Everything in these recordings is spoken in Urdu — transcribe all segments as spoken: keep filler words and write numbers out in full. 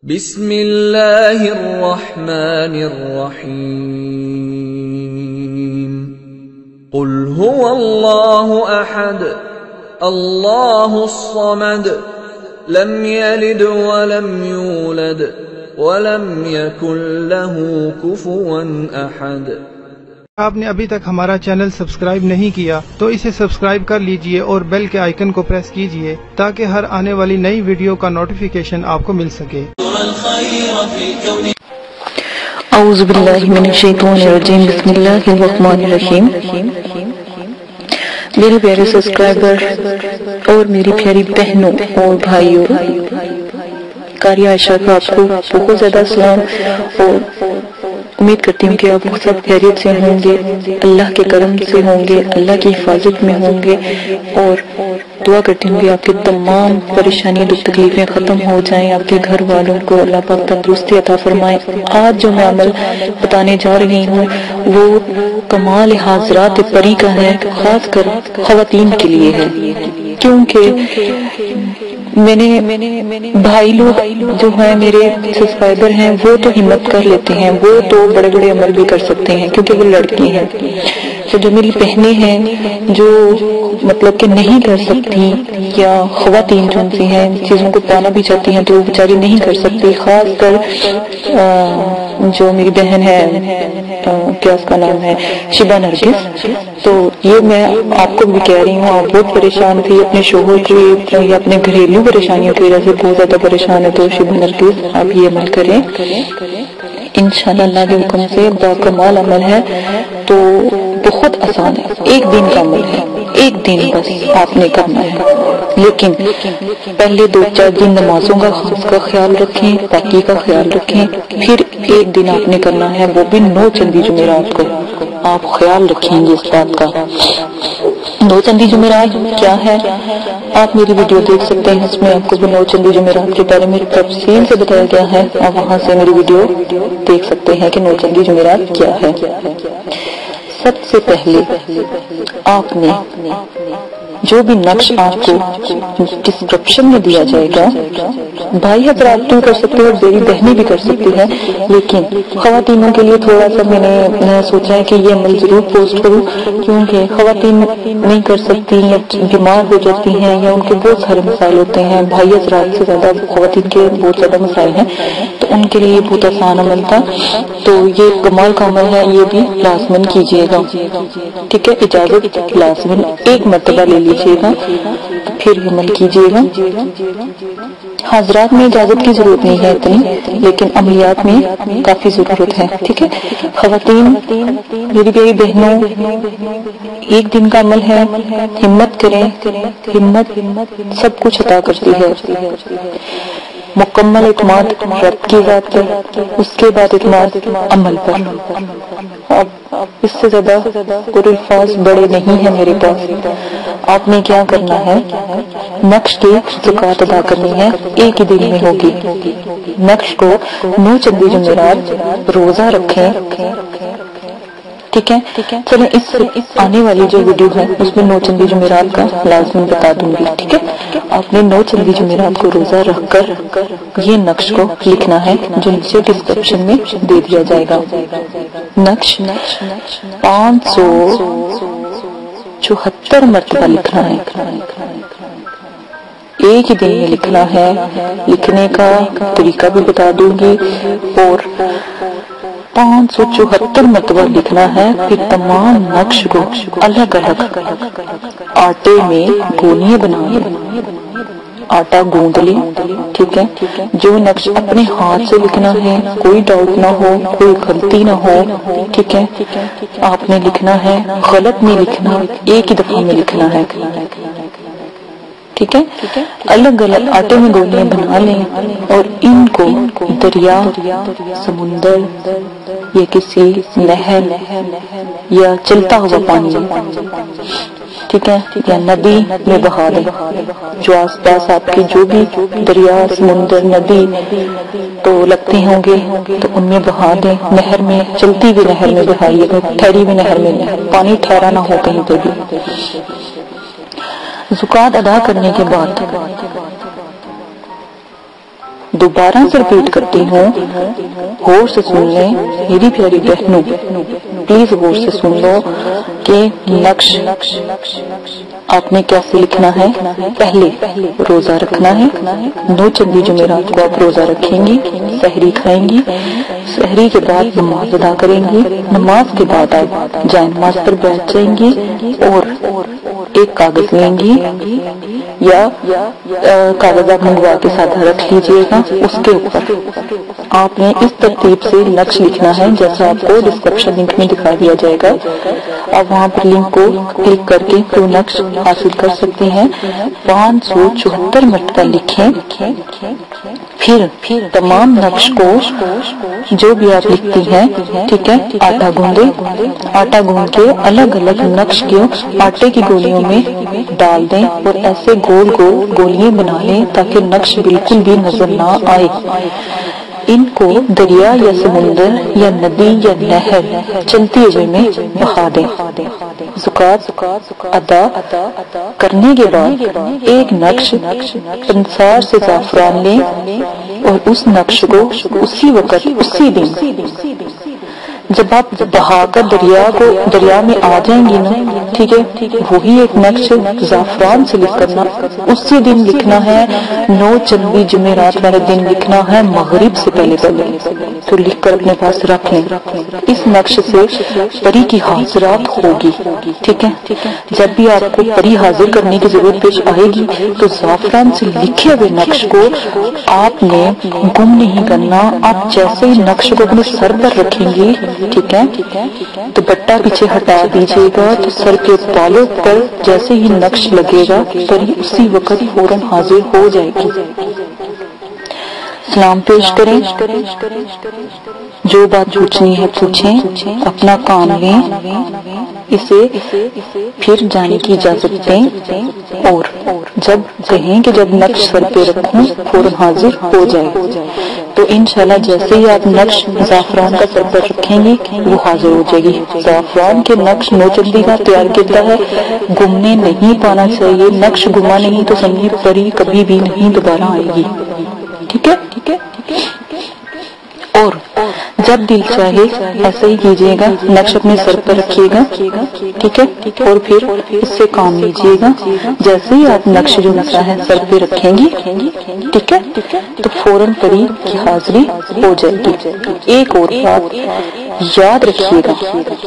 بسم اللہ الرحمن الرحیم قل هو اللہ احد اللہ الصمد لم یلد ولم یولد ولم یکن له کفوا احد۔ آپ نے ابھی تک ہمارا چینل سبسکرائب نہیں کیا تو اسے سبسکرائب کر لیجئے اور بیل کے آئیکن کو پریس کیجئے تاکہ ہر آنے والی نئی ویڈیو کا نوٹیفیکیشن آپ کو مل سکے۔ اعوذ باللہ من الشیطان الرجیم، بسم اللہ الرحمن الرحیم۔ میرے پیارے سبسکرائبر اور میری پیاری بہنوں اور بھائیوں، قاری عائشہ کا آپ کو بہت زیادہ سلام، اور امید کرتی ہوں کہ آپ سب خیریت سے ہوں گے، اللہ کے کرم سے ہوں گے، اللہ کی حفاظت میں ہوں گے، اور دعا کرتی ہوں کہ آپ کے تمام پریشانیاں دکھ تکلیفیں ختم ہو جائیں، آپ کے گھر والوں کو اللہ پاک تندرستی عطا فرمائے۔ آج جو میں عمل بتانے جا رہی ہوں وہ کمال حاضرات پری کا ہے، خاص کر خواتین کے لیے ہے، کیونکہ میں نے بھائی لوگ جو ہیں میرے سبسکرائبر ہیں وہ تو ہمت کر لیتے ہیں، وہ تو بڑے بڑے عمل بھی کر سکتے ہیں کیونکہ وہ لڑکی ہیں۔ تو جو میری بہنیں ہیں جو مطلب کہ نہیں کر سکتی، یا خواتین جو سی ہیں چیزوں کو پانا بھی چاہتی ہیں تو وہ بیچاری نہیں کر سکتی، خاص کر جو میری بہن ہے کیا اس کا نام ہے شبہ نرگس، تو یہ میں آپ کو بھی کہہ رہی ہوں، آپ بہت پریشان تھی اپنے شوہر کی یا اپنے گھریلو پریشانیوں کی وجہ سے بہت زیادہ پریشان ہے، تو شبہ نرگس آپ یہ عمل کریں انشاءاللہ، اللہ کے حکم سے با کمال عمل ہے، تو بہت آسان ہے، ایک دن کا عمل ہے، ایک دن بس آپ نے کرنا ہے، لیکن پہلے دو چار دن نمازوں کا خاص کا خیال رکھیں، پاکی کا خیال رکھیں، پھر ایک دن آپ نے کرنا ہے وہ بھی نو چندی جمعرات کو، آپ خیال رکھیں گے اس بات کا۔ نو چندی جمعرات کیا ہے آپ میری ویڈیو دیکھ سکتے ہیں، اس میں آپ کو نو چندی جمعرات کے بارے میں تفصیل سے بتایا گیا ہے، آپ وہاں سے میری ویڈیو دیکھ سکتے ہیں کہ نو چندی جمعرات کیا ہے۔ سب سے پہلے آپ نے جو بھی نقش آپ کو ڈسکرپشن میں دیا جائے گا، بھائی حضرات بھی کر سکتے ہیں اور میری بہنیں بھی کر سکتی ہیں، لیکن خواتینوں کے لیے تھوڑا سا میں نے سوچا ہے کہ یہ عمل ضرور پوسٹ کروں، کیونکہ خواتین نہیں کر سکتی یا بیمار ہو جاتی ہیں یا ان کے بہت سارے مسائل ہوتے ہیں، بھائی حضرات سے زیادہ خواتین کے بہت زیادہ مسائل ہیں، تو ان کے لیے بہت آسان عمل تھا، تو یہ کمال کا عمل ہے، یہ بھی لازمن کیجیے گا، ٹھیک ہے؟ اجازت لازمن ایک مرتبہ لے لیجیے گا، پھر عمل کیجیے گا۔ حضرات میں اجازت کی ضرورت نہیں ہے اتنی، لیکن عملیات میں کافی ضرورت ہے، ٹھیک ہے؟ خواتین میری پیاری بہنوں، ایک دن کا عمل ہے، ہمت کریں، ہمت سب کچھ عطا کرتی ہے۔ مکمل اعتماد رب کی ذات پر، اس کے بعد اعتماد عمل پر۔ اب اس سے زیادہ کوئی الفاظ بڑے نہیں ہیں میرے پاس۔ آپ نے کیا کرنا ہے، نقش کی زکوٰۃ ادا کرنی ہے، ایک ہی دن میں ہوگی۔ نقش کو نو چندی جمعرات روزہ رکھیں، ٹھیک ہے؟ چلیں اس آنے والی جو ویڈیو ہے اس میں نو چندی جمعرات کا لازمی بتا دوں گی، ٹھیک ہے؟ آپ نے نو چندی جمعرات کو روزہ رکھ کر یہ نقش کو لکھنا ہے جو نیچے ڈسکرپشن میں دے دیا جائے گا۔ نقش پانچ سو چوہتر مرتبہ لکھنا ہے، ایک ہی دن میں لکھنا ہے۔ لکھنے کا طریقہ بھی بتا دوں گی، اور پانچ سو چوہتر مرتبہ لکھنا ہے، پھر تمام نقش کو الگ الگ آٹے میں گولیاں بنا لیں، آٹا گوندھ لیں، ٹھیک ہے؟ جو نقش اپنے ہاتھ سے لکھنا ہے، کوئی ڈاؤٹ نہ ہو، کوئی غلطی نہ ہو، ٹھیک ہے؟ آپ نے لکھنا ہے، غلط نہیں لکھنا، ایک ہی دفعہ میں لکھنا ہے، ٹھیک ہے؟ الگ الگ آٹے میں گولیاں بنا لیں اور ان کو دریا، سمندر یا کسی نہر یا چلتا ہوا پانی، ٹھیک ہے، یا ندی میں بہا دیں، جو آس پاس آپ کی جو بھی دریا، سمندر، ندی تو لگتے ہوں گے تو ان میں بہا دیں، نہر میں، چلتی ہوئی نہر میں بہائیے گا، ٹھہری ہوئی نہر میں پانی ٹھہرا نہ ہو کہیں پہ بھی۔ زکوٰۃ ادا کرنے کے بعد دوبارہ سے ریپیٹ کرتی ہوں، غور سے سن لیں میری پیاری بہنوں، پلیز غور سے سن لو کہ نقش آپ نے کیسے لکھنا ہے۔ پہلے روزہ رکھنا ہے، نو چندی جمعرات کو آپ روزہ رکھیں گی، سحری کھائیں گی، سحری کے بعد نماز ادا کریں گی، نماز کے بعد آپ جائے نماز پر بیٹھ جائیں گی اور ایک کاغذ لیں گی یا کاغذ آپ منگوا کے ساتھ رکھ لیجئے گا، اس کے اوپر آپ نے اس ترتیب سے نقش لکھنا ہے جیسا آپ کو ڈسکرپشن لنک میں دکھا دیا جائے گا۔ آپ وہاں پر لنک کو کلک کر کے وہ نقش حاصل کر سکتے ہیں۔ پانچ سو چوہتر مرتبہ لکھیں، پھر تمام نقش کو جو بھی آپ لکھتی ہیں، ٹھیک ہے، آٹا گوندے، آٹا گوند کے الگ الگ نقش کے آٹے کی گولیوں میں ڈال دیں اور ایسے گول گول گولیاں بنا لیں تاکہ نقش بالکل بھی نظر نہ آئے۔ ان کو دریا یا سمندر یا ندی یا نہر چلتی ہوئے میں بہا دیں۔ زکات ادا کرنے کے بعد ایک نقش پنسار سے زعفران لیں اور اس نقش کو اسی وقت اسی دن جب آپ بہا کر دریا کو دریا میں آ جائیں گی نا، ٹھیک ہے، وہی ایک نقش زعفران سے لکھ کرنا اسی دن لکھنا ہے، نو چندی جمعرات والے دن لکھنا ہے مغرب سے پہلے پہلے، تو لکھ کر اپنے پاس رکھ لیں۔ اس نقش سے پری کی حاضرات ہوگی، ٹھیک ہے، جب بھی آپ کو پری حاضر کرنے کی ضرورت پیش آئے گی تو زعفران سے لکھے ہوئے نقش کو آپ نے گم نہیں کرنا۔ آپ جیسے ہی نقش کو اپنے سر پر رکھیں گی، ٹھیک ہے، دوپٹہ پیچھے ہٹا دیجیے گا تو سر کے بالوں پر جیسے ہی نقش لگے گا پری اسی وقت فوراً حاضر ہو جائے گی۔ سلام پیش کریں، جو بات پوچھنی ہے پوچھیں، اپنا کام لیں، اسے پھر جانے کی اجازت دیں اور جب کہیں کہ جب نقش سر پہ رکھوں فوراً حاضر ہو جائے تو انشاءاللہ جیسے ہی آپ نقش زعفران کا سر پر رکھیں گے وہ حاضر ہو جائے گی۔ زعفران کے نقش نو چندی کا تیار کرتا ہے، گمنے نہیں پانا چاہیے، نقش گما نہیں تو سمجھے پری کبھی بھی نہیں دوبارہ آئے گی، ٹھیک ہے۔ اور جب دل چاہے ایسا ہی کیجیے گا، نقش اپنے سر پر رکھیے گا، ٹھیک ہے، اور پھر اس سے کام لیجیے گا۔ جیسے ہی آپ نقش جو مسا ہے سر پہ رکھیں گی، ٹھیک ہے، تو فوراً پری کی حاضری ہو جائے گی۔ ایک اور بات یاد رکھیے گا،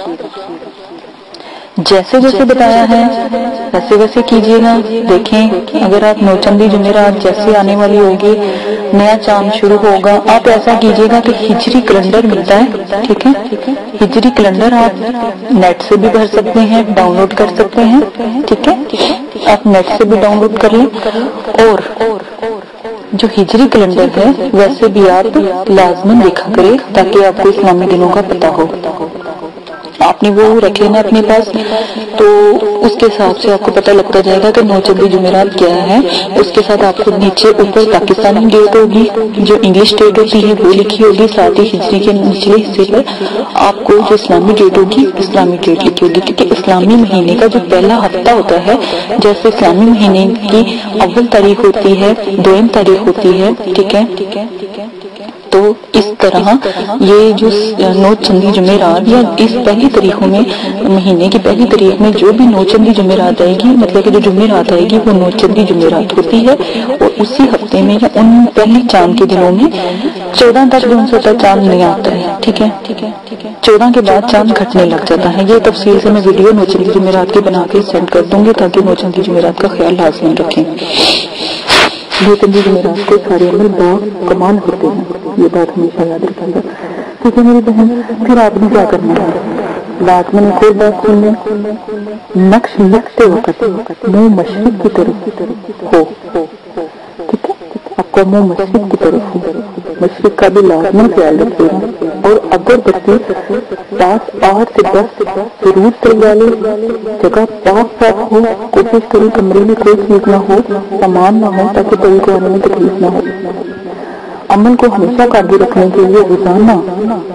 جیسے جیسے بتایا ہے ویسے ویسے کیجیے گا۔ دیکھیں اگر آپ نوچندی جمعرات جیسے آنے والی ہوگی، نیا چاند شروع ہوگا، آپ ایسا کیجیے گا کہ ہجری کیلنڈر ملتا ہے، ٹھیک ہے، ہجری کیلنڈر آپ نیٹ سے بھی بھر سکتے ہیں، ڈاؤن لوڈ کر سکتے ہیں، ٹھیک ہے، آپ نیٹ سے بھی ڈاؤن لوڈ کر لیں۔ اور جو ہجری کیلنڈر ہے ویسے بھی آپ لازماً دیکھا کریں تاکہ آپ کو اسلامی دنوں کا پتہ ہو۔ آپ نے وہ رکھ لینا اپنے پاس، تو اس کے حساب سے آپ کو پتہ لگتا جائے گا کہ نو چندی جمعرات کیا ہے۔ اس کے ساتھ آپ کو نیچے اوپر پاکستانی ڈیٹ ہوگی، جو انگلش ڈیٹ ہوتی ہے وہ لکھی ہوگی، ساتھ ہی ہجری کے نچلے حصے پر آپ کو جو اسلامی ڈیٹ ہوگی اسلامی ڈیٹ لکھی ہوگی، کیونکہ اسلامی مہینے کا جو پہلا ہفتہ ہوتا ہے، جیسے اسلامی مہینے کی اول تاریخ ہوتی ہے، دوم تاریخ ہوتی ہے، ٹھیک ہے، تو اس طرح یہ جو نو چندی جمعرات یا اس پہلی تاریخوں میں مہینے کی پہلی تاریخ میں جو بھی نو چندی جمعرات آئے گی، مطلب کہ جو جمعرات آئے گی وہ نو چندی جمعرات ہوتی ہے، اور اسی ہفتے میں یا ان پہلی چاند کے دنوں میں چودہ تک جو ان سے چاند نہیں آتا ہے، ٹھیک ہے، چودہ کے بعد چاند گھٹنے لگ جاتا ہے۔ یہ تفصیل سے میں ویڈیو نو چندی جمعرات کی بنا کے سینڈ کر دوں گی تاکہ نو چندی جمعرات کا خیال لازمی رکھیں۔ نو چندی جمعرات کو سارے عمل با کمال ہوتے ہیں، یہ بات ہمیشہ یاد رکھیں گا، ٹھیک ہے میری بہن۔ پھر آپ نے کیا کرنا ہے، لازماً ایک اور بات سن لیں، نقش لکھتے وقت منہ مشرق کی طرف ہو، ٹھیک ہے، آپ کا منہ مشرق کی طرف ہو، مشرق کا بھی لازماً خیال رکھیے گا۔ اور اگر بچے پاس آٹھ سے دس ضرور چل ڈالے، جگہ پاک پاک ہو، کوشش کریں کمرے میں کوئی چیز نہ ہو، سامان نہ ہو تاکہ پری کو آنے میں تکلیف نہ ہو۔ عمل کو ہمیشہ قابو رکھنے کے لیے روزانہ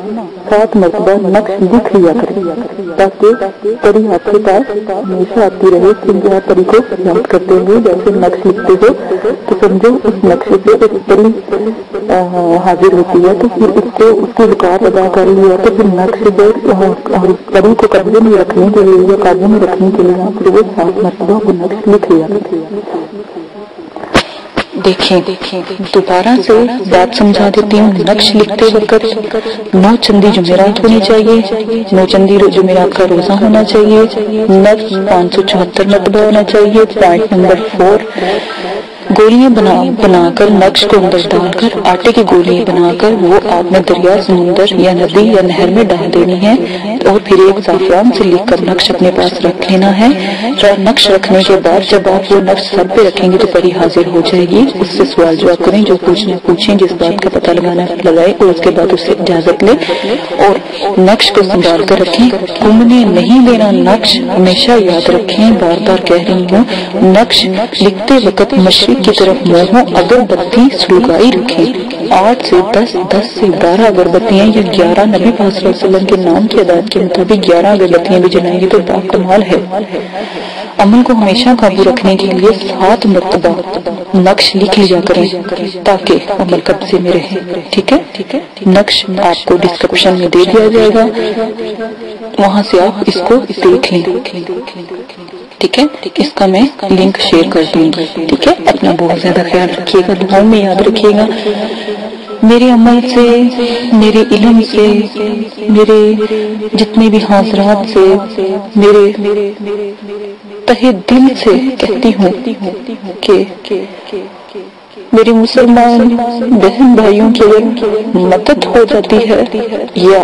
सात मरतबा नक्श लिख लिया करें, ताकि परी आपके पास हमेशा आती रहे। क्योंकि आप परी को याद करते हुए जैसे नक्श लिखते हो तो समझो उस नक्श से एक परी हाजिर होती है, तो फिर उसको उसकी ज़कात अदा कर लिया तो फिर नक्श और परी को कब्जे में रखने के लिए या काबू में रखने के लिए आप रोज सात मरतबा वो नक्श लिख लिया करें। देखें दोबारा से बात समझा देती हूँ। नक्श लिखते वक्त नौ चंदी जुमेरात होनी चाहिए, नौ चंदी जुमेरात का रोजा होना चाहिए, नक्श पाँच सौ चौहत्तर मरतबा होना चाहिए। पॉइंट नंबर फोर, गोलियां बना बनाकर नक्श को अंदर डालकर आटे की गोलियां बनाकर वो आपने दरिया, समुंदर या नदी या नहर में डाल देनी है और फिर एक जाफरान से लिखकर नक्श अपने पास रख लेना है। और नक्श रखने के बाद जब आप वो नक्श सर पे रखेंगे तो परी हाजिर हो जाएगी। उससे सवाल जवाब करें, जो पूछना पूछें, जिस बात का पता लगाना लगाए और उसके बाद उससे इजाजत ले और नक्श को संभाल कर रखें। घूमने नहीं देना नक्श, हमेशा याद रखें, बार बार कह रही हूँ। नक्श लिखते वक्त मशरिक की तरफ मोहो अगरबत्ती सुलगाई रखें। आठ से दस, दस से बारह अगरबत्तियां या ग्यारह, नबी पाक सल्लल्लाहु अलैहि वसल्लम के नाम की आदात के मुताबिक ग्यारह अगरबत्तियां भी जलाएंगे तो बाकमाल है। अमल को हमेशा काबू रखने के लिए सात मरतबा नक्श लिख लिया करें ताकि अमल कब्जे में रहे। ठीक है, नक्श आपको डिस्क्रिप्शन में दे दिया जाएगा, वहां से आप इसको देख लें। ठीक है, इसका मैं लिंक शेयर कर दूंगी। ठीक है, अपना बहुत ज्यादा ख्याल रखिएगा, दुआओं में याद रखिएगा। मेरे अमल से, मेरे इल्म से, मेरे जितने भी हाज़रात से, मेरे तहे दिल से कहती हूँ कि मेरी मुसलमान बहन भाइयों की अगर मदद हो जाती है या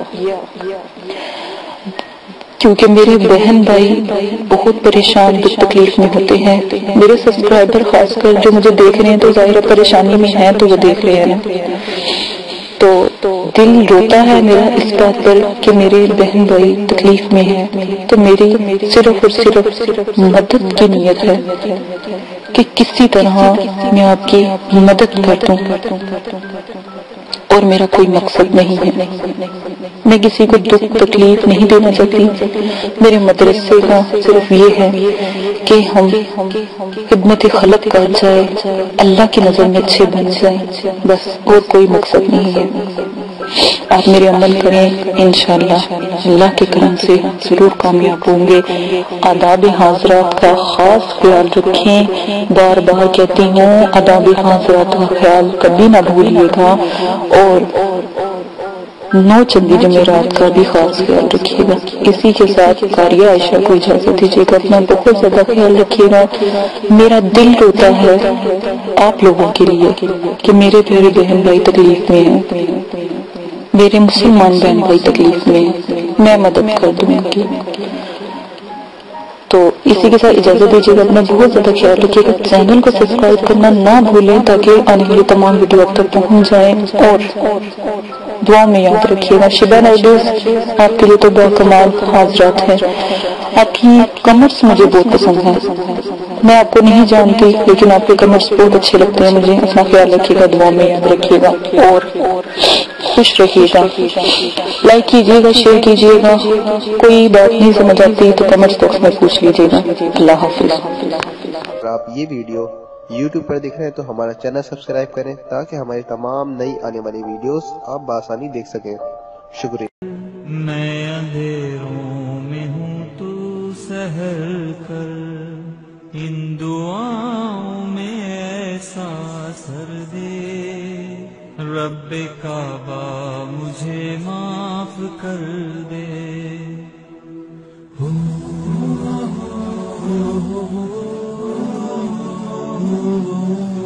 क्योंकि मेरे बहन भाई बहुत परेशान दुख तकलीफ में होते हैं। मेरे सब्सक्राइबर खासकर जो मुझे देख रहे हैं तो जाहिर परेशानी में हैं तो वो देख रहे हैं, तो दिल रोता है मेरा इस बात पर कि मेरे बहन भाई तकलीफ में हैं। तो मेरी सिर्फ और सिर्फ मदद की नीयत है कि किसी तरह मैं आपकी मदद कर दूं और मेरा कोई मकसद नहीं है, मैं किसी को दुख तकलीफ नहीं देना चाहती। मेरे मदरसे का सिर्फ ये है कि हम खिदमत खलक कर जाए, अल्लाह की नजर में अच्छे बन जाए, बस, और कोई मकसद नहीं है। आप मेरे अमल करें, इंशाअल्लाह अल्लाह के करम से जरूर कामयाब होंगे। आदाब हाज़रात का खास ख्याल रखें, बार बार कहती हूँ, आदाब हाज़रात का ख्याल कभी ना भूलिएगा और नौ चंदी जुमेरात का भी खास ख्याल रखिएगा। इसी के साथ कारिया आयशा को इजाजत दीजिएगा। अपना बहुत ज्यादा ख्याल रखिएगा। मेरा दिल रोता है आप लोगों के लिए कि मेरे प्यारे बहन भाई तकलीफ में हैं, मेरे मुसलमान बहन भाई तकलीफ में हैं, मैं मदद कर दूंगी। तो इसी के साथ इजाजत दीजिएगा। अपना बहुत ज्यादा ख्याल रखिएगा। चैनल को सब्सक्राइब करना ना भूलें ताकि आने वाली तमाम वीडियो आप तक पहुंच जाए और दुआ में याद रखिएगा। शिबा नाइडूस आपके लिए तो बाकमाल हाज़रात है। आपकी कमेंट्स मुझे बहुत पसंद है। मैं आपको नहीं जानती लेकिन आपके कमेंट्स बहुत अच्छे लगते हैं मुझे। अपना ख्याल रखिएगा, दुआ में याद रखिएगा और खुश रहिएगा। लाइक कीजिएगा, शेयर कीजिएगा। कोई बात नहीं समझ आती तो कमेंट्स बॉक्स में पूछ लीजिएगा। अल्लाह हाफिज। अगर आप ये वीडियो यूट्यूब पर देख रहे हैं तो हमारा चैनल सब्सक्राइब करें ताकि हमारी तमाम नई आने वाली वीडियोस आप बआसानी देख सकें। शुक्रिया। मैं अंधेरों में हूँ तू सहर कर, इन दुआओं में ऐसा असर दे, रब्बे काबा मुझे माफ कर दे। हो, हो, हो, हो, हो, हो, हो, हो,